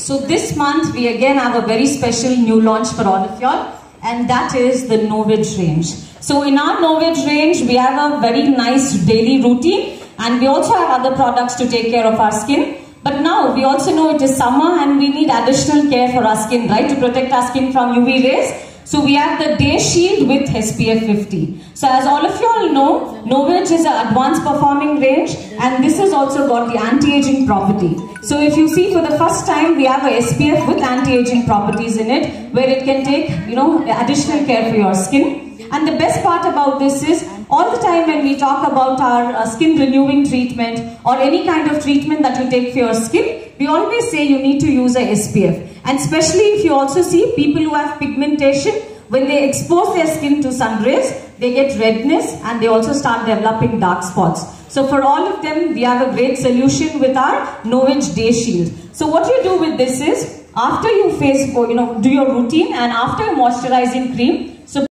So this month we again have a very special new launch for all of y'all, and that is the Novage range. So in our Novage range, we have a very nice daily routine, and we also have other products to take care of our skin. But now we also know it is summer and we need additional care for our skin, right? To protect our skin from UV rays. So we have the Day Shield with SPF 50. So as all of you all know, Novage is an advanced performing range, and this has also got the anti-aging property. So if you see, for the first time we have a SPF with anti-aging properties in it, where it can take, additional care for your skin. And the best part about this is, all the time when we talk about our skin renewing treatment or any kind of treatment that you take for your skin, we always say you need to use a SPF. And especially if you also see people who have pigmentation, when they expose their skin to sun rays, they get redness and they also start developing dark spots. So for all of them, we have a great solution with our Novage Day Shield. So what you do with this is, after you do your routine and after your moisturizing cream,